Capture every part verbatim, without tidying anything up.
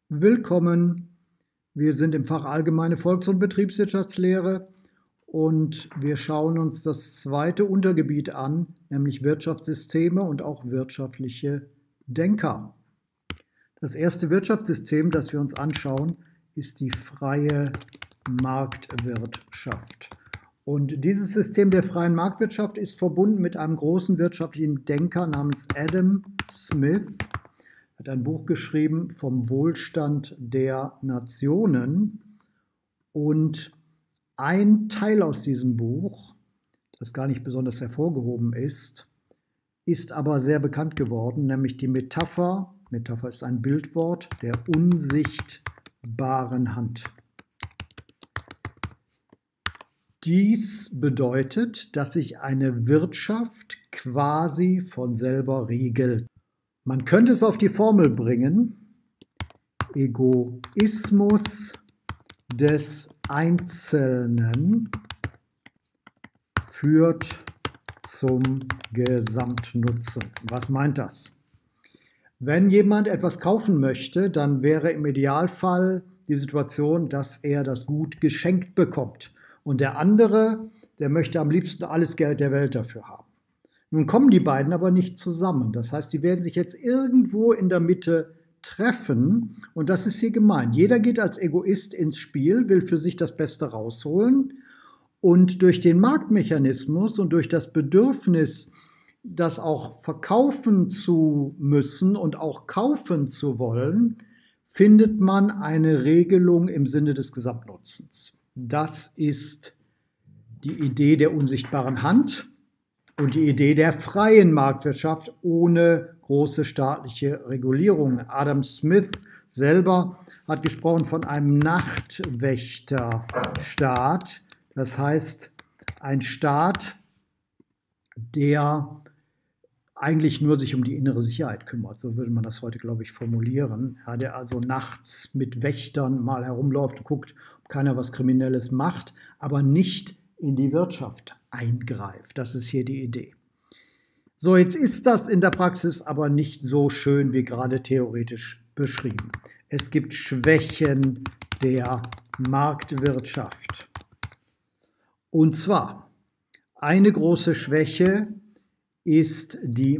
Willkommen! Wir sind im Fach Allgemeine Volks- und Betriebswirtschaftslehre und wir schauen uns das zweite Untergebiet an, nämlich Wirtschaftssysteme und auch wirtschaftliche Denker. Das erste Wirtschaftssystem, das wir uns anschauen, ist die freie Marktwirtschaft. Und dieses System der freien Marktwirtschaft ist verbunden mit einem großen wirtschaftlichen Denker namens Adam Smith. Er hat ein Buch geschrieben vom Wohlstand der Nationen. Und ein Teil aus diesem Buch, das gar nicht besonders hervorgehoben ist, ist aber sehr bekannt geworden, nämlich die Metapher, Metapher ist ein Bildwort, der unsichtbaren Hand. Dies bedeutet, dass sich eine Wirtschaft quasi von selber regelt. Man könnte es auf die Formel bringen: Egoismus des Einzelnen führt zum Gesamtnutzen. Was meint das? Wenn jemand etwas kaufen möchte, dann wäre im Idealfall die Situation, dass er das Gut geschenkt bekommt. Und der andere, der möchte am liebsten alles Geld der Welt dafür haben. Nun kommen die beiden aber nicht zusammen. Das heißt, die werden sich jetzt irgendwo in der Mitte treffen. Und das ist hier gemeint. Jeder geht als Egoist ins Spiel, will für sich das Beste rausholen. Und durch den Marktmechanismus und durch das Bedürfnis, das auch verkaufen zu müssen und auch kaufen zu wollen, findet man eine Regelung im Sinne des Gesamtnutzens. Das ist die Idee der unsichtbaren Hand und die Idee der freien Marktwirtschaft ohne große staatliche Regulierung. Adam Smith selber hat gesprochen von einem Nachtwächterstaat. Das heißt, ein Staat, der eigentlich nur sich um die innere Sicherheit kümmert. So würde man das heute, glaube ich, formulieren. Ja, der also nachts mit Wächtern mal herumläuft und guckt, ob keiner was Kriminelles macht, aber nicht in die Wirtschaft eingreift. Das ist hier die Idee. So, jetzt ist das in der Praxis aber nicht so schön wie gerade theoretisch beschrieben. Es gibt Schwächen der Marktwirtschaft. Und zwar, eine große Schwäche ist die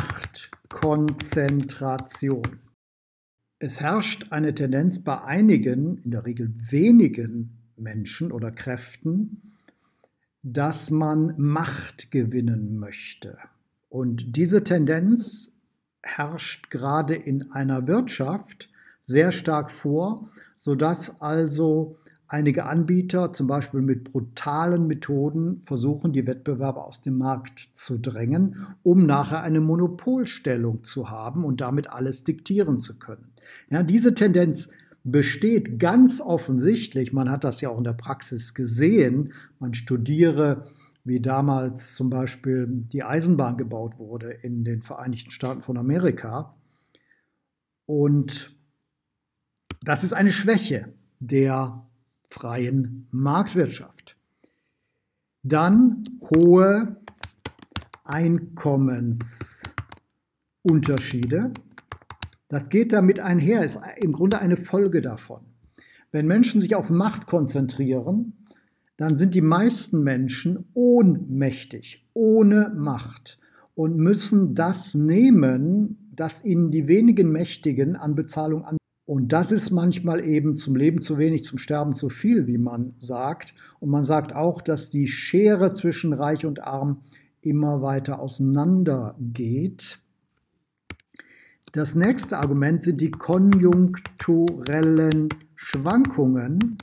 Machtkonzentration. Es herrscht eine Tendenz bei einigen, in der Regel wenigen Menschen oder Kräften, dass man Macht gewinnen möchte. Und diese Tendenz herrscht gerade in einer Wirtschaft sehr stark vor, sodass also einige Anbieter zum Beispiel mit brutalen Methoden versuchen, die Wettbewerber aus dem Markt zu drängen, um nachher eine Monopolstellung zu haben und damit alles diktieren zu können. Ja, diese Tendenz besteht ganz offensichtlich, man hat das ja auch in der Praxis gesehen, man studiere, wie damals zum Beispiel die Eisenbahn gebaut wurde in den Vereinigten Staaten von Amerika. Und das ist eine Schwäche der freien Marktwirtschaft. Dann hohe Einkommensunterschiede. Das geht damit einher, ist im Grunde eine Folge davon. Wenn Menschen sich auf Macht konzentrieren, dann sind die meisten Menschen ohnmächtig, ohne Macht und müssen das nehmen, das ihnen die wenigen Mächtigen an Bezahlung anbieten. Und das ist manchmal eben zum Leben zu wenig, zum Sterben zu viel, wie man sagt. Und man sagt auch, dass die Schere zwischen Reich und Arm immer weiter auseinander geht. Das nächste Argument sind die konjunkturellen Schwankungen,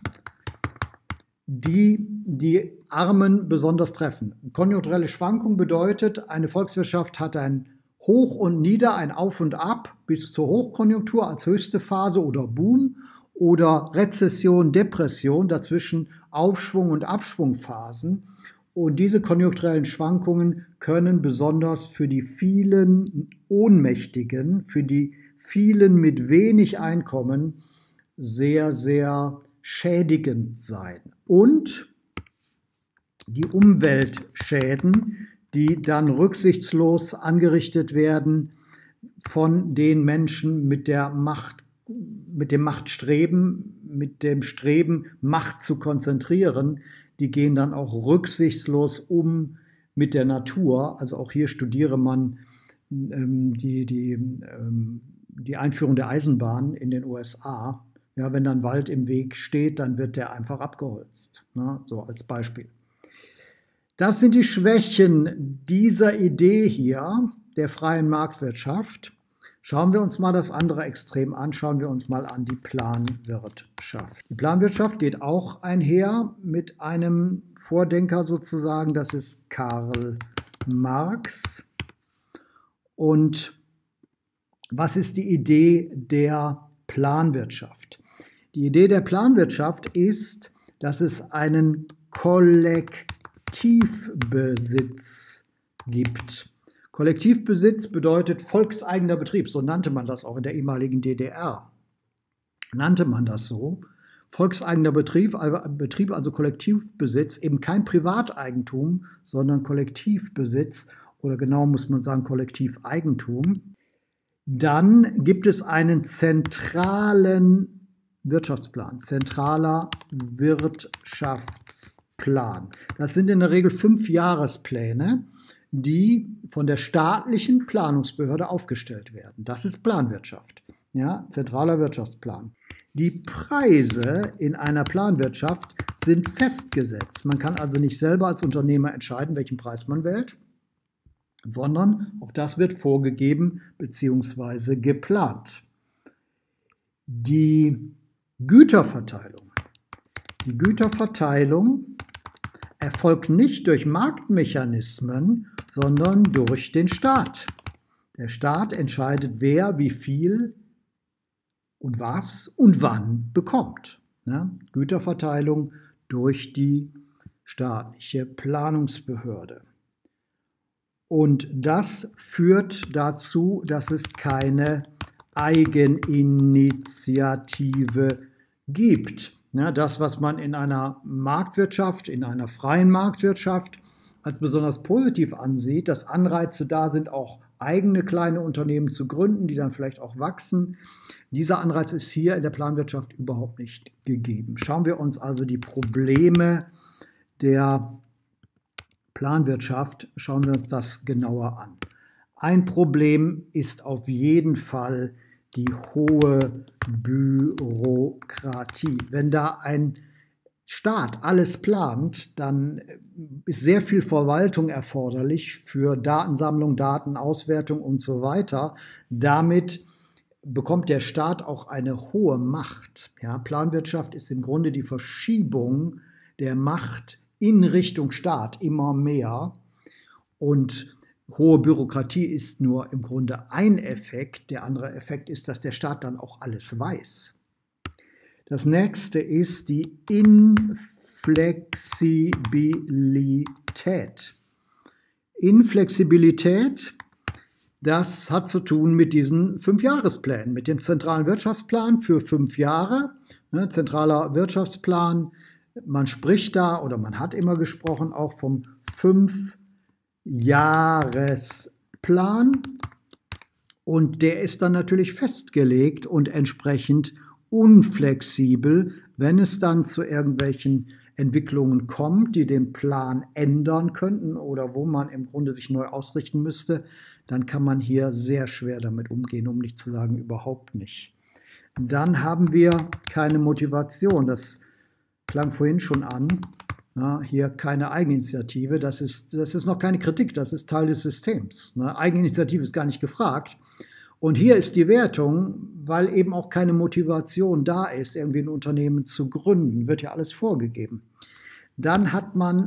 die die Armen besonders treffen. Konjunkturelle Schwankung bedeutet, eine Volkswirtschaft hat ein Hoch und Nieder, ein Auf und Ab bis zur Hochkonjunktur als höchste Phase oder Boom oder Rezession, Depression, dazwischen Aufschwung und Abschwungphasen. Und diese konjunkturellen Schwankungen können besonders für die vielen Ohnmächtigen, für die vielen mit wenig Einkommen sehr, sehr schädigend sein. Und die Umweltschäden, die dann rücksichtslos angerichtet werden von den Menschen mit der Macht mit dem Machtstreben, mit dem Streben, Macht zu konzentrieren, die gehen dann auch rücksichtslos um mit der Natur. Also auch hier studiere man ähm, die, die, ähm, die Einführung der Eisenbahn in den U S A. Ja, wenn dann Wald im Weg steht, dann wird der einfach abgeholzt. Ne? So als Beispiel. Das sind die Schwächen dieser Idee hier, der freien Marktwirtschaft. Schauen wir uns mal das andere Extrem an, schauen wir uns mal an die Planwirtschaft. Die Planwirtschaft geht auch einher mit einem Vordenker sozusagen, das ist Karl Marx. Und was ist die Idee der Planwirtschaft? Die Idee der Planwirtschaft ist, dass es einen Kollektivbesitz gibt. Kollektivbesitz bedeutet volkseigener Betrieb, so nannte man das auch in der ehemaligen D D R. Nannte man das so. Volkseigener Betrieb, Betrieb, also Kollektivbesitz, eben kein Privateigentum, sondern Kollektivbesitz oder genau muss man sagen Kollektiveigentum. Dann gibt es einen zentralen Wirtschaftsplan, zentraler Wirtschaftsplan. Das sind in der Regel fünf Jahrespläne, die von der staatlichen Planungsbehörde aufgestellt werden. Das ist Planwirtschaft, ja, zentraler Wirtschaftsplan. Die Preise in einer Planwirtschaft sind festgesetzt. Man kann also nicht selber als Unternehmer entscheiden, welchen Preis man wählt, sondern auch das wird vorgegeben bzw. geplant. Die Güterverteilung. Die Güterverteilung erfolgt nicht durch Marktmechanismen, sondern durch den Staat. Der Staat entscheidet, wer wie viel und was und wann bekommt. Ja, Güterverteilung durch die staatliche Planungsbehörde. Und das führt dazu, dass es keine Eigeninitiative gibt. Ja, das, was man in einer Marktwirtschaft, in einer freien Marktwirtschaft als besonders positiv ansieht, dass Anreize da sind, auch eigene kleine Unternehmen zu gründen, die dann vielleicht auch wachsen. Dieser Anreiz ist hier in der Planwirtschaft überhaupt nicht gegeben. Schauen wir uns also die Probleme der Planwirtschaft, schauen wir uns das genauer an. Ein Problem ist auf jeden Fall die hohe Bürokratie. Wenn da ein Staat alles plant, dann ist sehr viel Verwaltung erforderlich für Datensammlung, Datenauswertung und so weiter. Damit bekommt der Staat auch eine hohe Macht. Ja, Planwirtschaft ist im Grunde die Verschiebung der Macht in Richtung Staat immer mehr. Und hohe Bürokratie ist nur im Grunde ein Effekt. Der andere Effekt ist, dass der Staat dann auch alles weiß. Das nächste ist die Inflexibilität. Inflexibilität, das hat zu tun mit diesen Fünfjahresplänen, mit dem zentralen Wirtschaftsplan für fünf Jahre. Ne, zentraler Wirtschaftsplan, man spricht da oder man hat immer gesprochen auch vom Fünfjahresplan. Und der ist dann natürlich festgelegt und entsprechend unflexibel, wenn es dann zu irgendwelchen Entwicklungen kommt, die den Plan ändern könnten oder wo man im Grunde sich neu ausrichten müsste, dann kann man hier sehr schwer damit umgehen, um nicht zu sagen überhaupt nicht. Dann haben wir keine Motivation, das klang vorhin schon an, ja, hier keine Eigeninitiative, das ist, das ist noch keine Kritik, das ist Teil des Systems. Ne? Eigeninitiative ist gar nicht gefragt. Und hier ist die Wertung, weil eben auch keine Motivation da ist, irgendwie ein Unternehmen zu gründen, wird ja alles vorgegeben. Dann hat man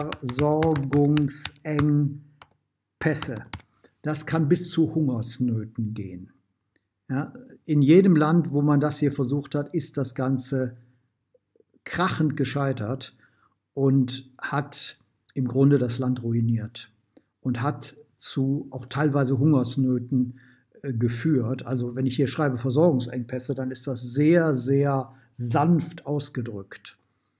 Versorgungsengpässe. Das kann bis zu Hungersnöten gehen. Ja, in jedem Land, wo man das hier versucht hat, ist das Ganze krachend gescheitert und hat im Grunde das Land ruiniert und hat zu auch teilweise Hungersnöten geführt. Also wenn ich hier schreibe Versorgungsengpässe, dann ist das sehr, sehr sanft ausgedrückt.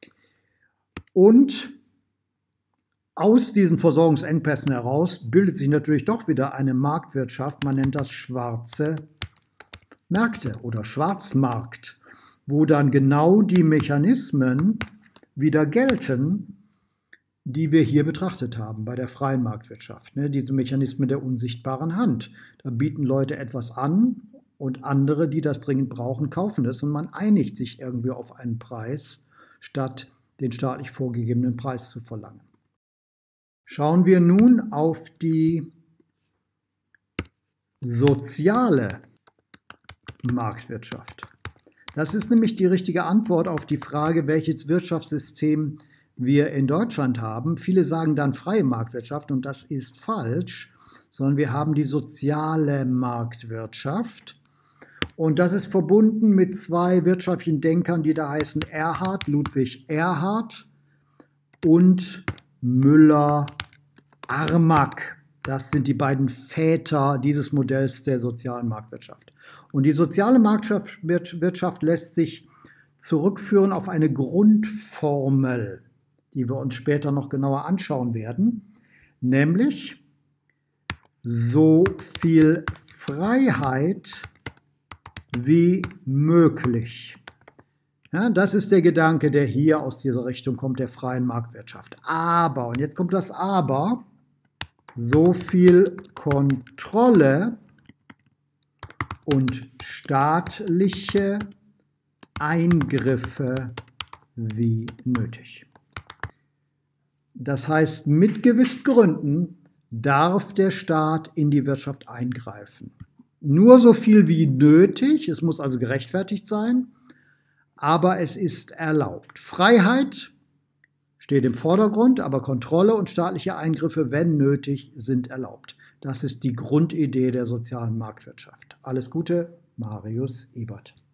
Und aus diesen Versorgungsengpässen heraus bildet sich natürlich doch wieder eine Marktwirtschaft, man nennt das schwarze Märkte oder Schwarzmarkt, wo dann genau die Mechanismen wieder gelten, die wir hier betrachtet haben bei der freien Marktwirtschaft. Ne? Diese Mechanismen der unsichtbaren Hand. Da bieten Leute etwas an und andere, die das dringend brauchen, kaufen es und man einigt sich irgendwie auf einen Preis, statt den staatlich vorgegebenen Preis zu verlangen. Schauen wir nun auf die soziale Marktwirtschaft. Das ist nämlich die richtige Antwort auf die Frage, welches Wirtschaftssystem wir in Deutschland haben. Viele sagen dann freie Marktwirtschaft und das ist falsch, sondern wir haben die soziale Marktwirtschaft. Und das ist verbunden mit zwei wirtschaftlichen Denkern, die da heißen Erhard, Ludwig Erhard und Müller-Armack. Das sind die beiden Väter dieses Modells der sozialen Marktwirtschaft. Und die soziale Marktwirtschaft lässt sich zurückführen auf eine Grundformel, die wir uns später noch genauer anschauen werden, nämlich so viel Freiheit wie möglich. Ja, das ist der Gedanke, der hier aus dieser Richtung kommt, der freien Marktwirtschaft. Aber, und jetzt kommt das Aber, so viel Kontrolle und staatliche Eingriffe wie nötig. Das heißt, mit gewissen Gründen darf der Staat in die Wirtschaft eingreifen. Nur so viel wie nötig, es muss also gerechtfertigt sein, aber es ist erlaubt. Freiheit steht im Vordergrund, aber Kontrolle und staatliche Eingriffe, wenn nötig, sind erlaubt. Das ist die Grundidee der sozialen Marktwirtschaft. Alles Gute, Marius Ebert.